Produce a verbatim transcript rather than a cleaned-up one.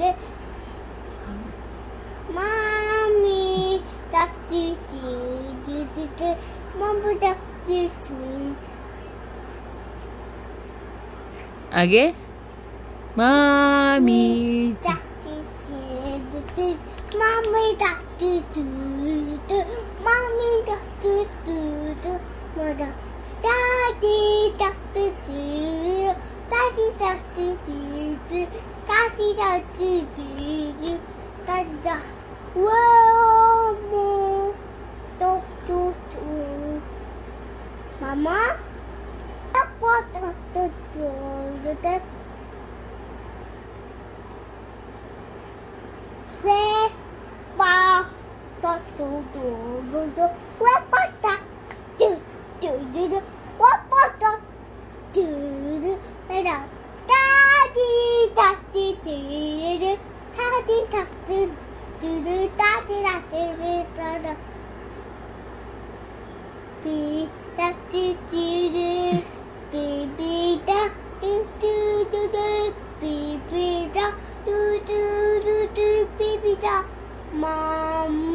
do. Mommy duck do do do do do. Mama duck do do. Again. Mommy duck do do do. Mommy duck do do do. Mommy duck do do do. Mother. Daddy duck do do. Daddy duck do do do. Daddy duck do do do. Daddy duck. Whoa, mo. Duck do do. Mama. Duck do do do do. Where ba duck do do do do. Where ba duck do do do do. What ba duck do do. Where duck. Daddy duck do do do. Daddy duck do do do. Daddy duck do do do. Baby duck do do do. Baby duck do do do do. Baby duck do do do do. Baby duck. Mom.